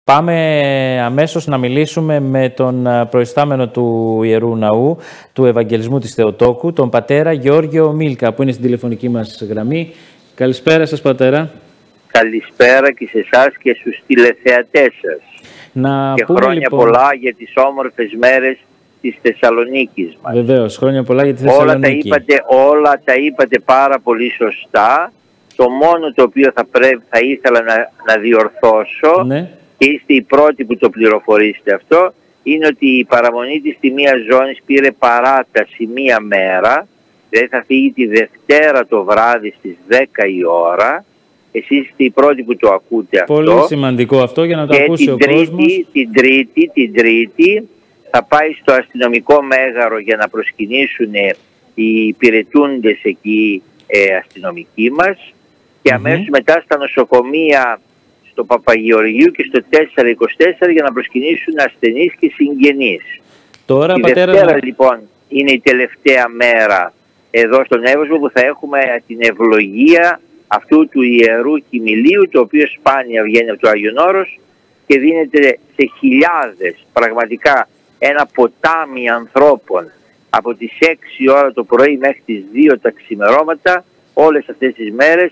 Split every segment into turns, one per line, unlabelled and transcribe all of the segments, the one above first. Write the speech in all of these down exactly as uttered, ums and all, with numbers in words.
Πάμε αμέσως να μιλήσουμε με τον προϊστάμενο του Ιερού Ναού, του Ευαγγελισμού της Θεοτόκου, τον πατέρα Γεώργιο Μίλκα, που είναι στην τηλεφωνική μας γραμμή. Καλησπέρα σας, πατέρα.
Καλησπέρα και σε εσάς και στους τηλεθεατές σας.
Να
και
πούμε,
χρόνια
λοιπόν,
πολλά για τις όμορφες μέρες της Θεσσαλονίκης μας.
Βεβαίως, χρόνια πολλά για τη Θεσσαλονίκη.
Όλα τα είπατε, όλα τα είπατε πάρα πολύ σωστά. Το μόνο το οποίο θα, πρέπει, θα ήθελα να, να διορθώσω,
ναι.
και είστε οι πρώτοι που το πληροφορήσετε αυτό, είναι ότι η παραμονή της Τιμίας Ζώνης πήρε παράταση μία μέρα. Δηλαδή θα φύγει τη Δευτέρα το βράδυ στις δέκα η ώρα. Εσείς είστε οι πρώτοι που το ακούτε αυτό.
Πολύ σημαντικό αυτό για να το
και
ακούσει
την
ο
τρίτη,
κόσμος.
Την τρίτη, την τρίτη θα πάει στο αστυνομικό μέγαρο για να προσκυνήσουν οι υπηρετούντες εκεί ε, αστυνομικοί μας και αμέσως mm-hmm. μετά στα νοσοκομεία στο Παπαγεωργίου και στο τετρακόσια είκοσι τέσσερα για να προσκυνήσουν ασθενείς και συγγενείς.
Τώρα,
η
πατέρα,
Δευτέρα
να...
λοιπόν είναι η τελευταία μέρα εδώ στον Εύωσμο που θα έχουμε την ευλογία αυτού του Ιερού Κοιμηλίου, το οποίο σπάνια βγαίνει από το Άγιον Όρος και δίνεται σε χιλιάδες, πραγματικά ένα ποτάμι ανθρώπων από τις έξι ώρα το πρωί μέχρι τις δύο τα ξημερώματα, όλες αυτές τις μέρες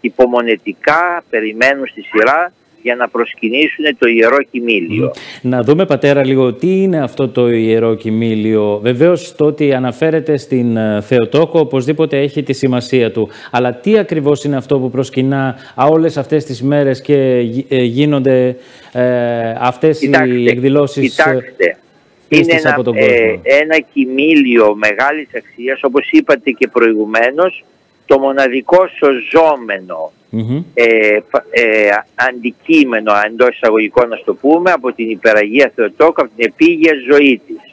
υπομονετικά περιμένουν στη σειρά για να προσκυνήσουν το Ιερό Κοιμήλιο.
Να δούμε, πατέρα, λίγο τι είναι αυτό το Ιερό Κοιμήλιο. Βεβαίως το ότι αναφέρεται στην Θεοτόκο οπωσδήποτε έχει τη σημασία του. Αλλά τι ακριβώς είναι αυτό που προσκυνά όλες αυτές τις μέρες και γίνονται ε, αυτές κοιτάξτε, οι εκδηλώσεις
κοιτάξτε, είναι ένα,
από τον κόσμο.
Ε, ένα κοιμήλιο μεγάλης αξίας, όπως είπατε και προηγουμένως, το μοναδικό σωζόμενο mm-hmm. ε, ε, αντικείμενο, εντός εισαγωγικών να το πούμε, από την Υπεραγία Θεοτόκου, από την επίγεια ζωή της.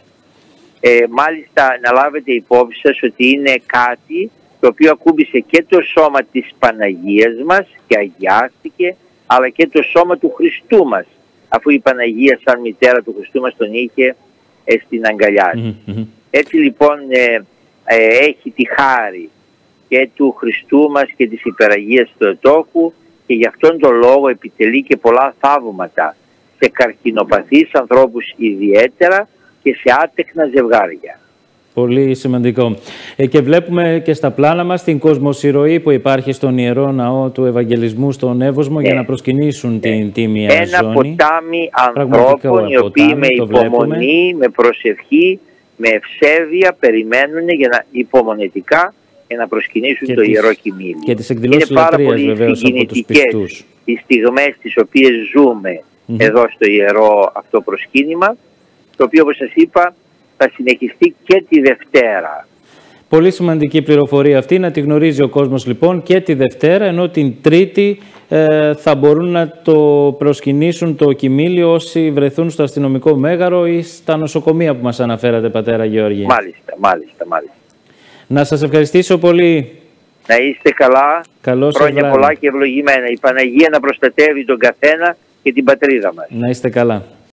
Ε, μάλιστα να λάβετε υπόψη σας ότι είναι κάτι το οποίο ακούμπησε και το σώμα της Παναγίας μας και αγιάστηκε, αλλά και το σώμα του Χριστού μας, αφού η Παναγία σαν μητέρα του Χριστού μας τον είχε ε, στην αγκαλιά της. Mm-hmm. Έτσι λοιπόν ε, ε, έχει τη χάρη και του Χριστού μας και της Υπεραγίας Θεοτόκου και γι' αυτόν τον λόγο επιτελεί και πολλά θαύματα σε καρκινοπαθείς ανθρώπους ιδιαίτερα και σε άτεκνα ζευγάρια.
Πολύ σημαντικό. Ε, και βλέπουμε και στα πλάνα μας την κοσμοσυρωή που υπάρχει στον Ιερό Ναό του Ευαγγελισμού στον Εύωσμο ε, για να προσκυνήσουν ε, την Τίμια Ζώνη.
Ένα ποτάμι ανθρώπων οι οποίοι με υπομονή, με προσευχή, με ευσέβεια περιμένουν για να υπομονετικά για να προσκυνήσουν και το τις, Ιερό Κοιμήλιο.
Και τις εκδηλώσεις λατρείας βεβαίως από τους πιστούς.
Οι στιγμές τις οποίες ζούμε mm-hmm. εδώ στο Ιερό αυτό προσκύνημα, το οποίο όπως σας είπα θα συνεχιστεί και τη Δευτέρα.
Πολύ σημαντική πληροφορία αυτή, να τη γνωρίζει ο κόσμος λοιπόν και τη Δευτέρα, ενώ την Τρίτη ε, θα μπορούν να το προσκυνήσουν το κοιμήλιο όσοι βρεθούν στο αστυνομικό μέγαρο ή στα νοσοκομεία που μας αναφέρατε, πατέρα Γεώργη.
Μάλιστα, μάλιστα, μάλιστα.
Να σας ευχαριστήσω πολύ.
Να είστε καλά,
καλώς
χρόνια πολλά και ευλογημένα. Η Παναγία να προστατεύει τον καθένα και την πατρίδα μας.
Να είστε καλά.